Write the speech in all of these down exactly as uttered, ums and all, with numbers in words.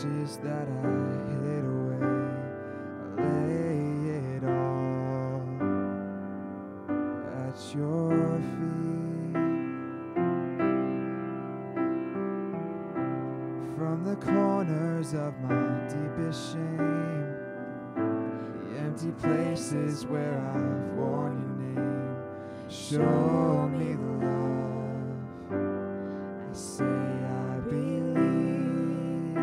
ashes that I hid away, I lay it all at your feet. From the corners of my deepest shame, the empty places where I've worn your name, show me the love I say I believe.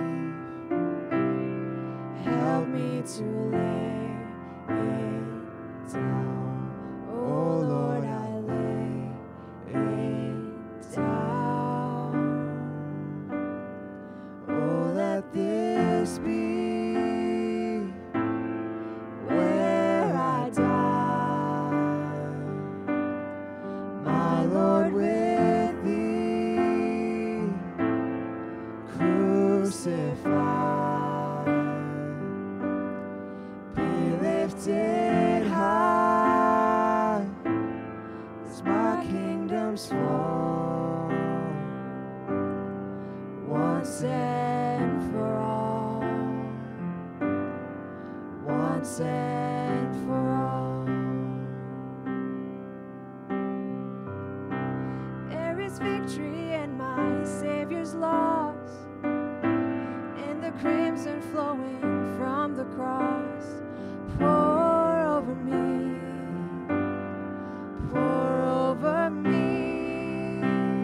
Help me to lay it down, oh Lord, I lay it down. Oh, let this be where I die, my Lord, with thee crucified. Be lifted high as my kingdom's fall, once and for all, once and for all. There is victory in my Savior's loss, in the crimson flowing from the cross. Pour over me, pour over me.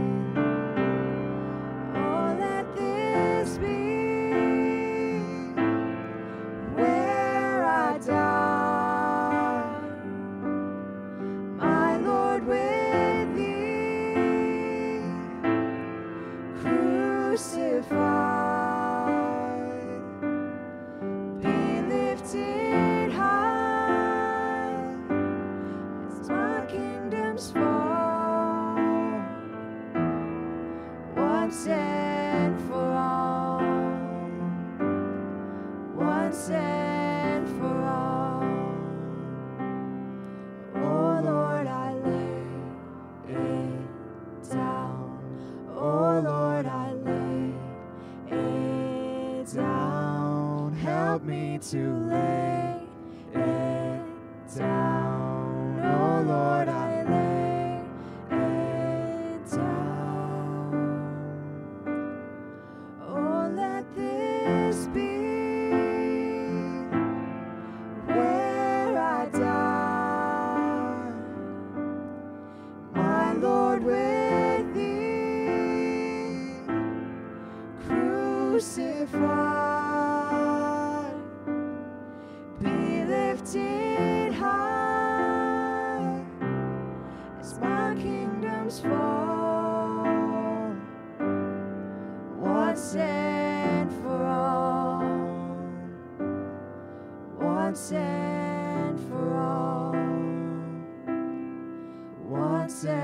Oh, let this be where I die, my Lord, with thee crucified. Be lifted high as my kingdom's fall, once and for all, once and for all. Oh Lord, I lay it down, oh Lord, I lay it down. Help me to lay it down, oh Lord, I lay it down. Oh, let this be where I die, my Lord, with thee crucified. Be lifted high as my kingdom's fall, once and for all, once and for all, once and